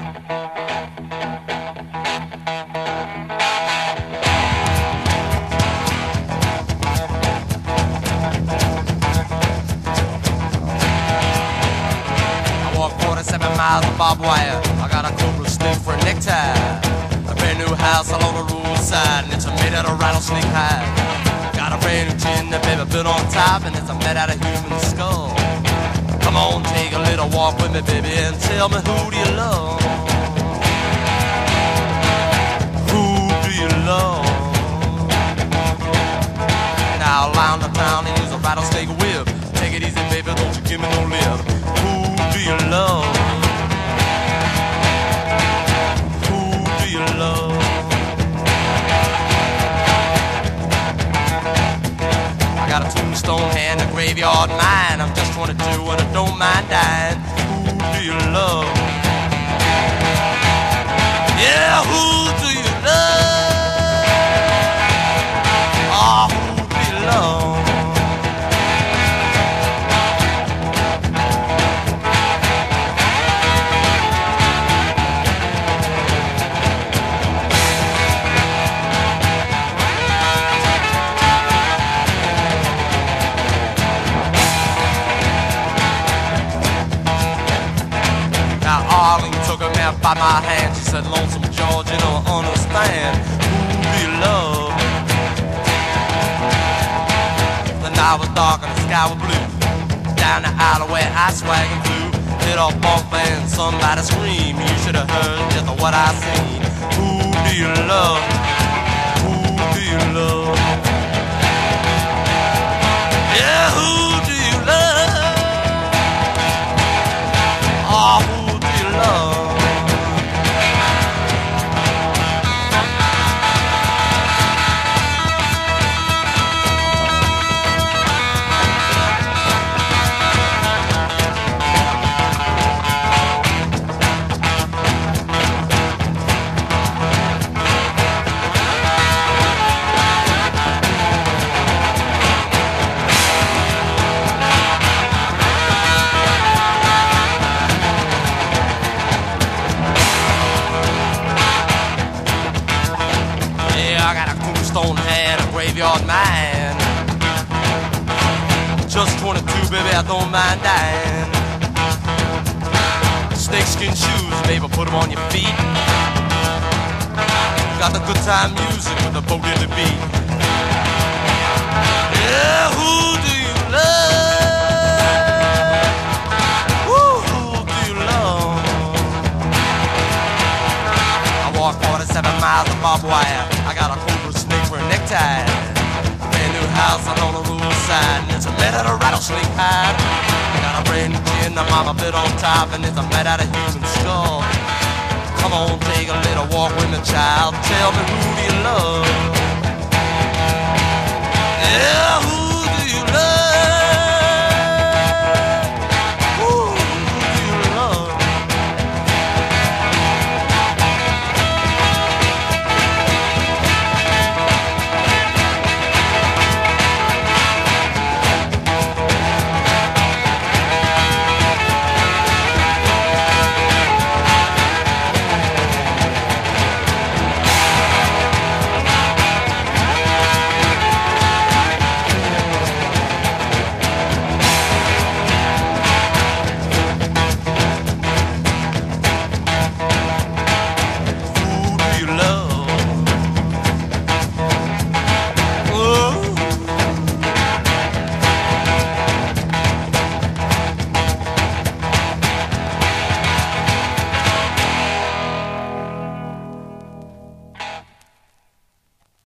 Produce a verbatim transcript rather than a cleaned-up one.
Miles of barbed wire. I got a cobra snake for a necktie. A brand new house along the roadside, and it's made out of rattlesnake hide. Got a brand new chin that baby built on top, and it's made out of human skull. Come on, take a little walk with me, baby, and tell me, who do you love? Who do you love? Now around the town and use a rattlesnake whip. Take it easy, baby, don't you give me no lip. Who do you love? Love. I got a tombstone hand, a graveyard mind. I'm just twenty-two and I don't mind dying. Who do you love? Yeah, who do you love? Oh, who do you love? By my hand, she said, Lonesome George, you don't understand. Who do you love? The night was dark and the sky was blue. Down the alleyway I swag and flew. Hit a bump and somebody scream. You should have heard just what I seen. Who do you love? Who do you love? Yeah, who do you love? Oh, who do you love? Graveyard man. Just twenty-two, baby, I don't mind dying. Snakeskin shoes, baby, put them on your feet. Got the good time music with the Bo Diddley beat. Yeah, who do you love? Woo, who do you love? I walk forty-seven miles of barbed wire. I got a cobra snake for a necktie. A brand new house on the roadside, and it's made out of rattlesnake hide. I got a brand new chin that mama built on top, and it's made out of human skull. Come on, take a little walk with me, child. Tell me, who do you love? Yeah.